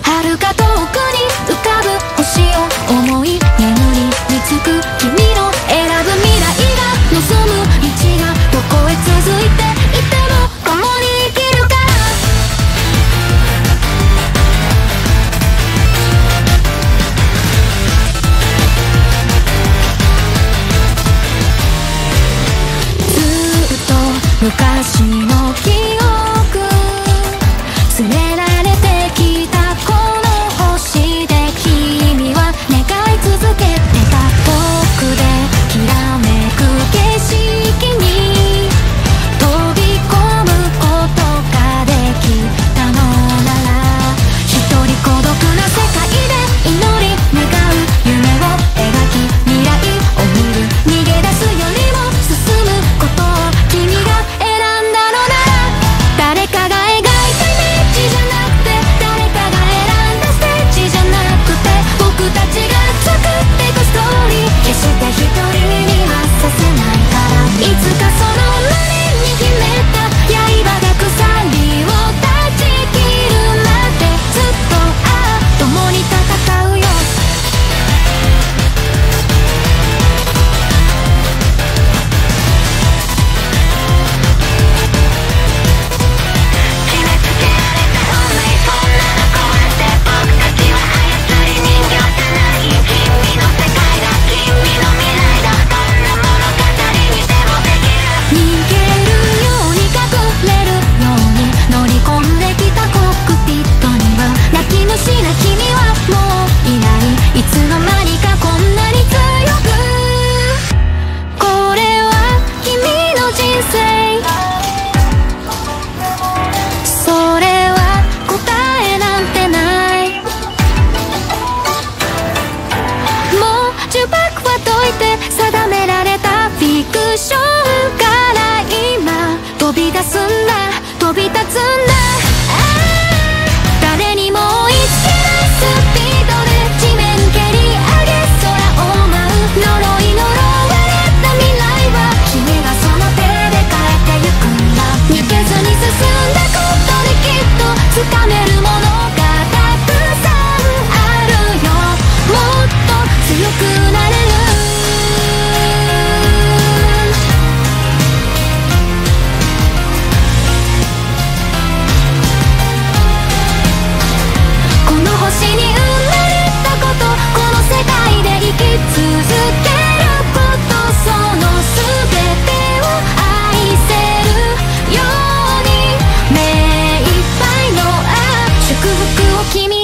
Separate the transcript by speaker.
Speaker 1: 遥か遠くに浮かぶ星を思い眠りにつく君の選ぶ未来が望む道がどこへ続いていても共に生きるからずっと昔の記憶連れられてきたこの星で君は願い続けてた僕できらめく景色に飛び込むことができたのなら一人孤独な世界で祈り願う夢を描き未来を見る逃げ出すよりも進むことを君が選んだのなら誰かが描いたイメージじゃなくて誰かが選んだステージじゃなくて僕たちが作っていくストーリー決して一人にはさせないからいつかその胸に秘めた刃が鎖を断ち切るまでずっと共に戦うよ決めつけられた運命そんなの壊して僕たちは操り人形じゃない君の世界だ君の未来だどんな物語にでもできる逃げるように隠れるように乗り込んできたコックピットには泣き虫な君はもういないいつの間にかこんなに強くこれは君の人生それは答えなんてないもう呪縛は解いて定められたフィクションから今飛び出すんだ飛び立つんだ誰にも追いつけないスピードで地面蹴り上げ空を舞う呪い呪われた未来は君がその手で変えてゆくんだ逃げずに進んだことできっと掴めるものがたくさんあるよもっと強くなれるこの星に生まれたことこの世界で生き続けることその全てを愛せるように目いっぱいの祝福を君